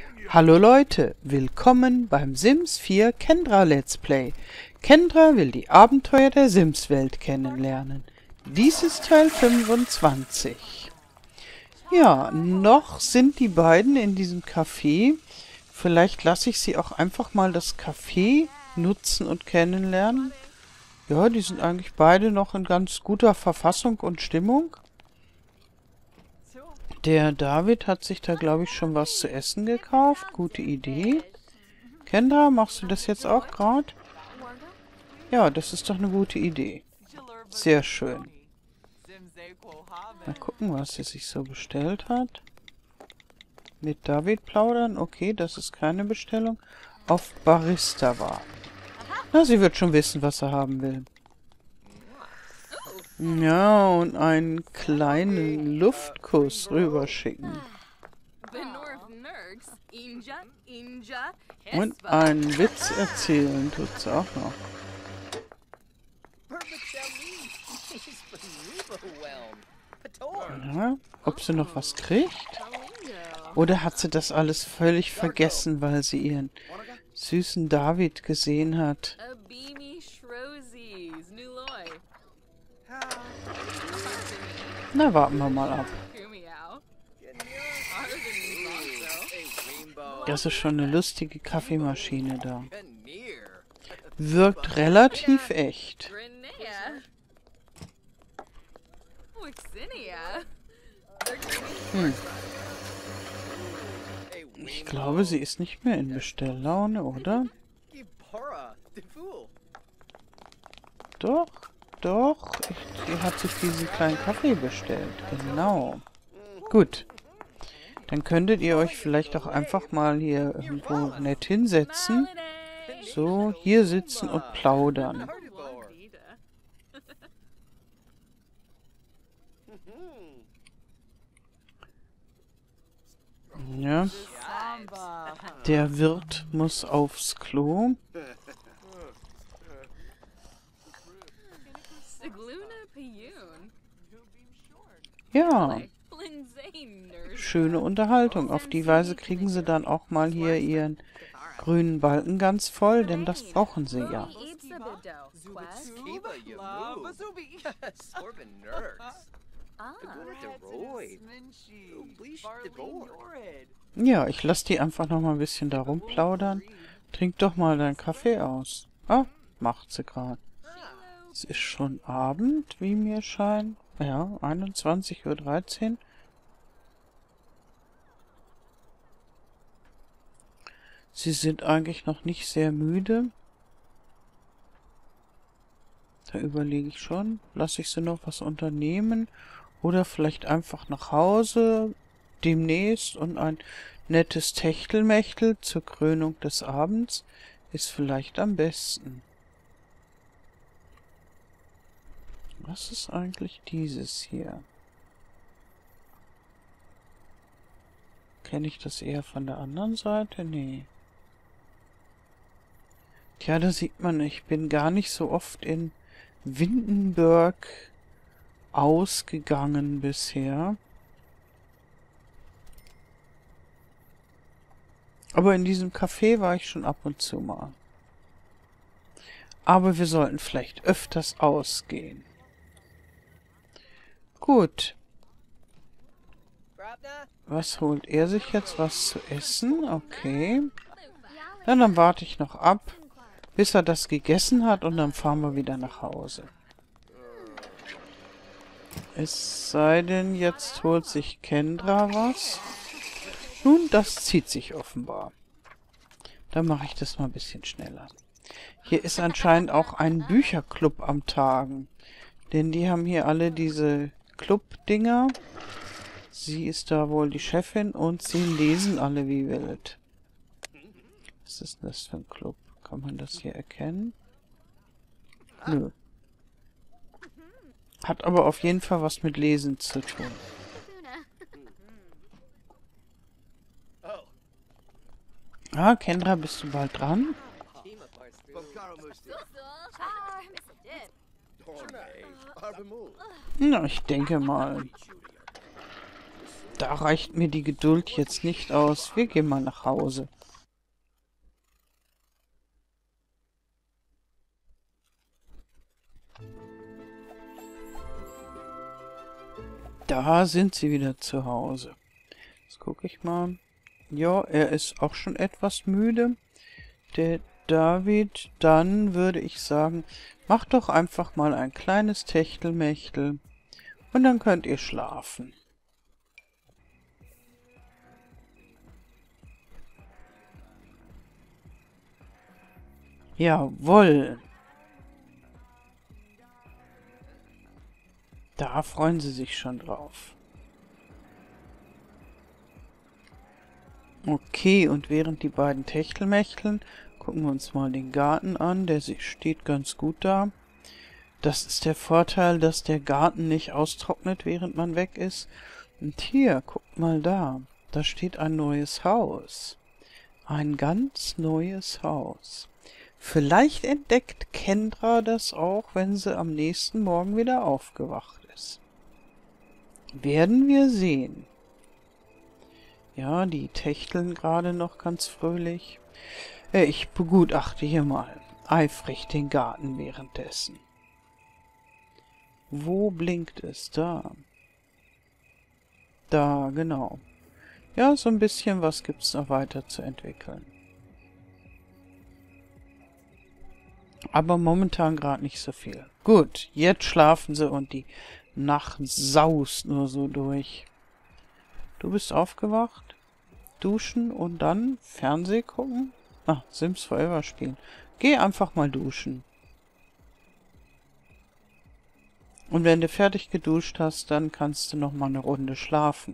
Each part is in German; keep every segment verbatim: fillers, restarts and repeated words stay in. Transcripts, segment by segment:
Hallo Leute, willkommen beim Sims vier Kendra Let's Play. Kendra will die Abenteuer der Sims-Welt kennenlernen. Dies ist Teil fünfundzwanzig. Ja, noch sind die beiden in diesem Café. Vielleicht lasse ich sie auch einfach mal das Café nutzen und kennenlernen. Ja, die sind eigentlich beide noch in ganz guter Verfassung und Stimmung. Der David hat sich da, glaube ich, schon was zu essen gekauft. Gute Idee. Kendra, machst du das jetzt auch gerade? Ja, das ist doch eine gute Idee. Sehr schön. Mal gucken, was sie sich so bestellt hat. Mit David plaudern. Okay, das ist keine Bestellung. Auf Barista war. Na, sie wird schon wissen, was er haben will. Ja, und einen kleinen Luftkuss rüberschicken. Und einen Witz erzählen tut's auch noch. Ja, ob sie noch was kriegt? Oder hat sie das alles völlig vergessen, weil sie ihren süßen David gesehen hat? Na, warten wir mal ab. Das ist schon eine lustige Kaffeemaschine da. Wirkt relativ echt. Hm. Ich glaube, sie ist nicht mehr in Bestelllaune, oder? Doch, doch. Ich, sie hat sich diesen kleinen Kaffee bestellt. Genau. Gut. Dann könntet ihr euch vielleicht auch einfach mal hier irgendwo nett hinsetzen. So, hier sitzen und plaudern. Ja. Der Wirt muss aufs Klo. Ja. Schöne Unterhaltung. Auf die Weise kriegen sie dann auch mal hier ihren grünen Balken ganz voll, denn das brauchen sie ja. Ja, ich lasse die einfach noch mal ein bisschen da rumplaudern. Trink doch mal deinen Kaffee aus. Ah, macht sie gerade. Es ist schon Abend, wie mir scheint. Ja, einundzwanzig Uhr dreizehn. Sie sind eigentlich noch nicht sehr müde. Da überlege ich schon, lasse ich sie noch was unternehmen oder vielleicht einfach nach Hause demnächst und ein nettes Techtelmechtel zur Krönung des Abends ist vielleicht am besten. Was ist eigentlich dieses hier? Kenne ich das eher von der anderen Seite? Nee. Tja, da sieht man, ich bin gar nicht so oft in Windenburg ausgegangen bisher. Aber in diesem Café war ich schon ab und zu mal. Aber wir sollten vielleicht öfters ausgehen. Gut. Was holt er sich jetzt? Was zu essen? Okay. Ja, dann warte ich noch ab, bis er das gegessen hat und dann fahren wir wieder nach Hause. Es sei denn, jetzt holt sich Kendra was. Nun, das zieht sich offenbar. Dann mache ich das mal ein bisschen schneller. Hier ist anscheinend auch ein Bücherclub am Tagen. Denn die haben hier alle diese Club-Dinger. Sie ist da wohl die Chefin und sie lesen alle wie wild. Was ist das für ein Club? Kann man das hier erkennen? Nö. Hat aber auf jeden Fall was mit Lesen zu tun. Ah, Kendra, bist du bald dran? Na, ich denke mal. Da reicht mir die Geduld jetzt nicht aus. Wir gehen mal nach Hause. Da sind sie wieder zu Hause. Jetzt gucke ich mal. Ja, er ist auch schon etwas müde. Der David, dann würde ich sagen, mach doch einfach mal ein kleines Techtelmechtel und dann könnt ihr schlafen. Jawohl. Da freuen sie sich schon drauf. Okay, und während die beiden Techtelmechteln, gucken wir uns mal den Garten an. Der steht ganz gut da. Das ist der Vorteil, dass der Garten nicht austrocknet, während man weg ist. Und hier, guckt mal da. Da steht ein neues Haus. Ein ganz neues Haus. Vielleicht entdeckt Kendra das auch, wenn sie am nächsten Morgen wieder aufgewacht ist. Werden wir sehen. Ja, die techteln gerade noch ganz fröhlich. Ich begutachte hier mal eifrig den Garten währenddessen. Wo blinkt es? Da. Da, genau. Ja, so ein bisschen was gibt's noch weiter zu entwickeln. Aber momentan gerade nicht so viel. Gut, jetzt schlafen sie und die Nacht saust nur so durch. Du bist aufgewacht, duschen und dann Fernseh gucken? Ah, Sims Forever spielen. Geh einfach mal duschen. Und wenn du fertig geduscht hast, dann kannst du noch mal eine Runde schlafen.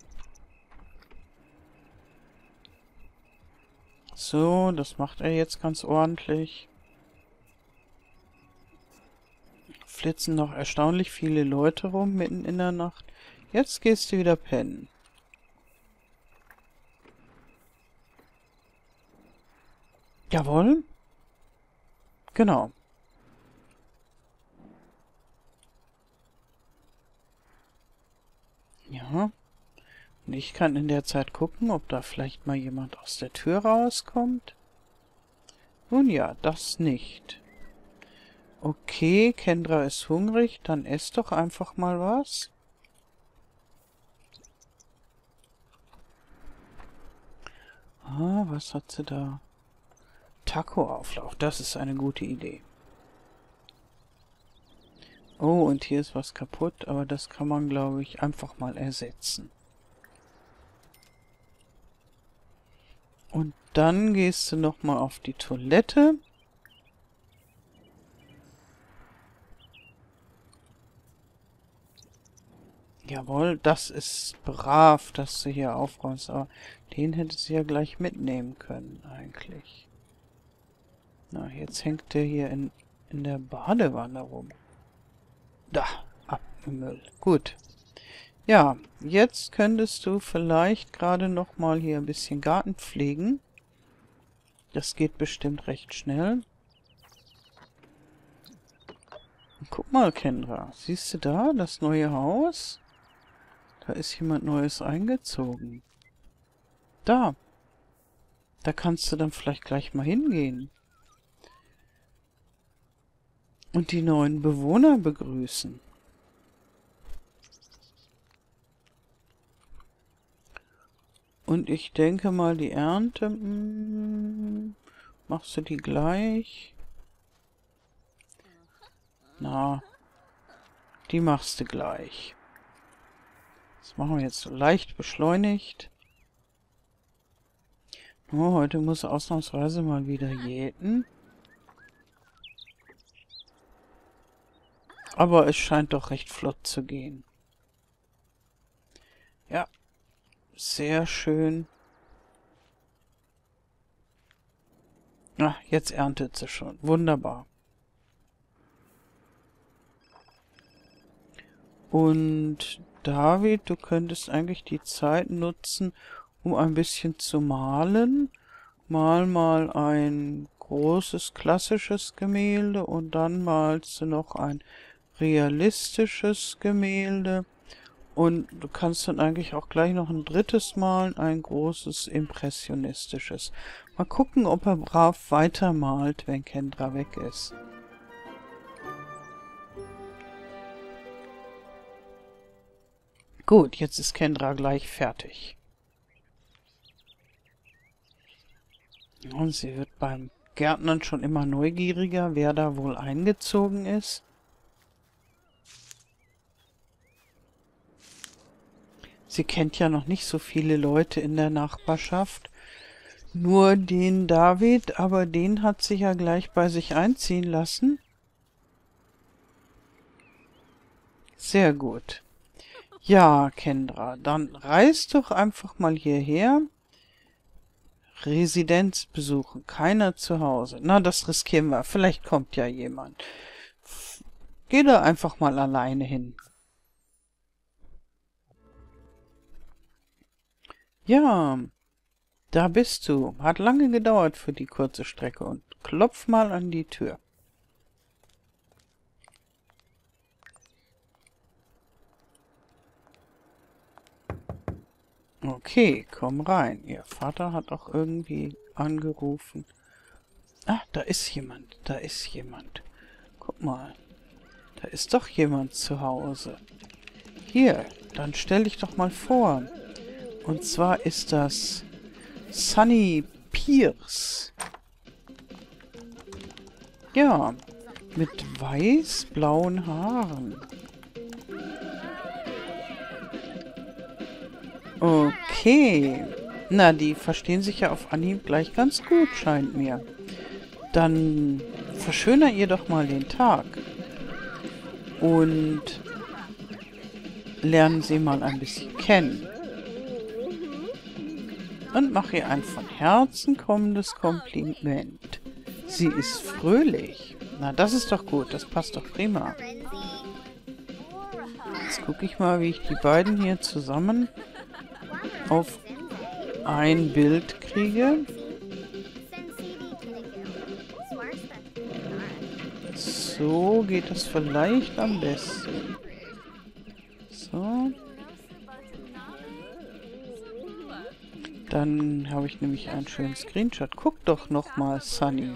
So, das macht er jetzt ganz ordentlich. Flitzen noch erstaunlich viele Leute rum mitten in der Nacht. Jetzt gehst du wieder pennen. Jawohl. Genau. Ja. Und ich kann in der Zeit gucken, ob da vielleicht mal jemand aus der Tür rauskommt. Nun ja, das nicht. Okay, Kendra ist hungrig, dann ess doch einfach mal was. Ah, was hat sie da? Taco-Auflauf, das ist eine gute Idee. Oh, und hier ist was kaputt, aber das kann man, glaube ich, einfach mal ersetzen. Und dann gehst du nochmal auf die Toilette. Jawohl, das ist brav, dass du hier aufräumst, aber den hättest du ja gleich mitnehmen können, eigentlich. Na, jetzt hängt der hier in, in der Badewanne rum. Da, ab im Müll. Gut. Ja, jetzt könntest du vielleicht gerade noch mal hier ein bisschen Garten pflegen. Das geht bestimmt recht schnell. Und guck mal, Kendra. Siehst du da das neue Haus? Da ist jemand Neues eingezogen. Da. Da kannst du dann vielleicht gleich mal hingehen. Und die neuen Bewohner begrüßen. Und ich denke mal, die Ernte... Mh, machst du die gleich? Na, die machst du gleich. Das machen wir jetzt so leicht beschleunigt. Nur heute muss ausnahmsweise mal wieder jäten. Aber es scheint doch recht flott zu gehen. Ja, sehr schön. Ah, jetzt erntet sie schon. Wunderbar. Und David, du könntest eigentlich die Zeit nutzen, um ein bisschen zu malen. Mal mal ein großes klassisches Gemälde und dann malst du noch ein realistisches Gemälde Und du kannst dann eigentlich auch gleich noch ein drittes malen, ein großes impressionistisches. Mal gucken, ob er brav weitermalt, wenn Kendra weg ist. Gut, jetzt ist Kendra gleich fertig. Und sie wird beim Gärtnern schon immer neugieriger, wer da wohl eingezogen ist. Sie kennt ja noch nicht so viele Leute in der Nachbarschaft. Nur den David, aber den hat sie ja gleich bei sich einziehen lassen. Sehr gut. Ja, Kendra, dann reis doch einfach mal hierher. Residenz besuchen, keiner zu Hause. Na, das riskieren wir. Vielleicht kommt ja jemand. Geh da einfach mal alleine hin. Ja, da bist du. Hat lange gedauert für die kurze Strecke. Und klopf mal an die Tür. Okay, komm rein. Ihr Vater hat auch irgendwie angerufen. Ah, da ist jemand. Da ist jemand. Guck mal. Da ist doch jemand zu Hause. Hier, dann stell dich doch mal vor. Und zwar ist das Sunny Pierce. Ja, mit weiß-blauen Haaren. Okay. Na, die verstehen sich ja auf Anhieb gleich ganz gut, scheint mir. Dann verschöner ihr doch mal den Tag. Und lernen sie mal ein bisschen kennen. Und mach ihr ein von Herzen kommendes Kompliment. Sie ist fröhlich. Na, das ist doch gut. Das passt doch prima. Jetzt gucke ich mal, wie ich die beiden hier zusammen auf ein Bild kriege. So geht es vielleicht am besten. So. Dann habe ich nämlich einen schönen Screenshot. Guck doch noch mal, Sunny.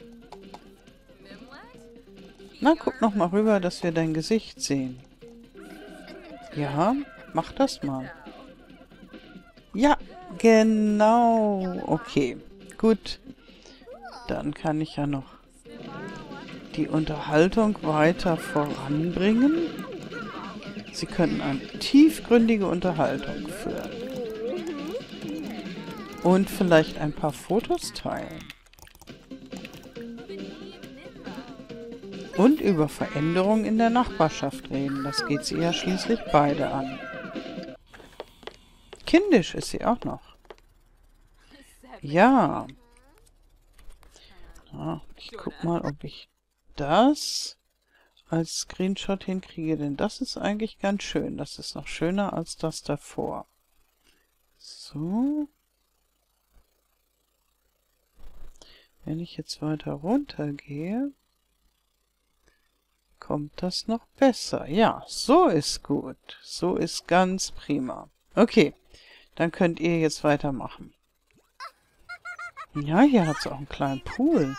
Na, guck noch mal rüber, dass wir dein Gesicht sehen. Ja, mach das mal. Ja, genau. Okay, gut. Dann kann ich ja noch die Unterhaltung weiter voranbringen. Sie können eine tiefgründige Unterhaltung führen. Und vielleicht ein paar Fotos teilen. Und über Veränderungen in der Nachbarschaft reden. Das geht sie ja schließlich beide an. Kindisch ist sie auch noch. Ja. Ah, ich guck mal, ob ich das als Screenshot hinkriege, denn das ist eigentlich ganz schön. Das ist noch schöner als das davor. So. Wenn ich jetzt weiter runter gehe, kommt das noch besser. Ja, so ist gut. So ist ganz prima. Okay, dann könnt ihr jetzt weitermachen. Ja, hier hat es auch einen kleinen Pool.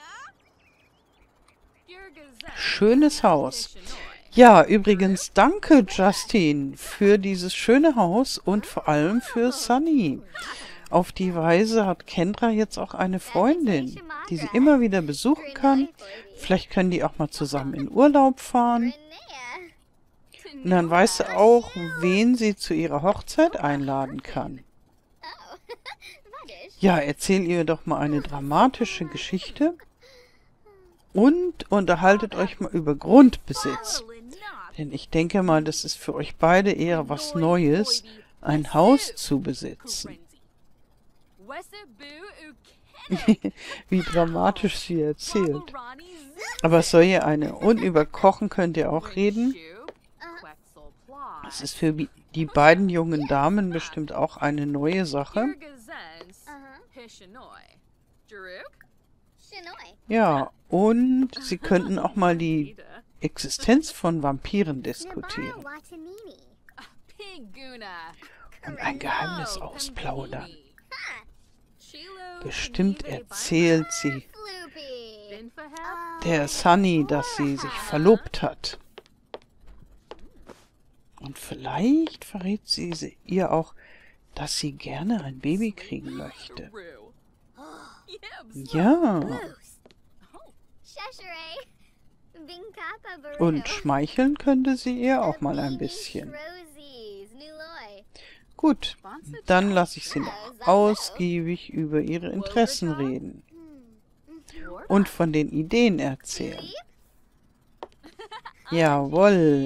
Schönes Haus. Ja, übrigens danke, Justin, für dieses schöne Haus und vor allem für Sunny. Auf die Weise hat Kendra jetzt auch eine Freundin, die sie immer wieder besuchen kann. Vielleicht können die auch mal zusammen in Urlaub fahren. Und dann weiß sie auch, wen sie zu ihrer Hochzeit einladen kann. Ja, erzähl ihr doch mal eine dramatische Geschichte und unterhaltet euch mal über Grundbesitz. Denn ich denke mal, das ist für euch beide eher was Neues, ein Haus zu besitzen. Wie dramatisch sie erzählt. Aber es soll ja eine. Und über Kochen könnt ihr auch reden. Das ist für die beiden jungen Damen bestimmt auch eine neue Sache. Ja, und sie könnten auch mal die Existenz von Vampiren diskutieren. und ein Geheimnis ausplaudern. Bestimmt erzählt sie der Sunny, dass sie sich verlobt hat. Und vielleicht verrät sie sie ihr auch, dass sie gerne ein Baby kriegen möchte. Ja. Und schmeicheln könnte sie ihr auch mal ein bisschen. Gut, dann lasse ich sie noch ausgiebig über ihre Interessen reden. Und von den Ideen erzählen. Jawohl.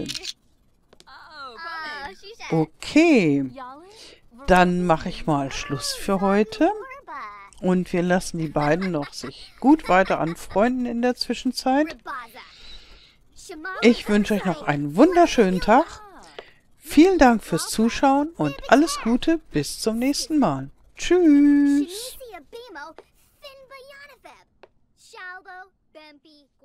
Okay, dann mache ich mal Schluss für heute. Und wir lassen die beiden noch sich gut weiter anfreunden in der Zwischenzeit. Ich wünsche euch noch einen wunderschönen Tag. Vielen Dank fürs Zuschauen und alles Gute bis zum nächsten Mal. Tschüss.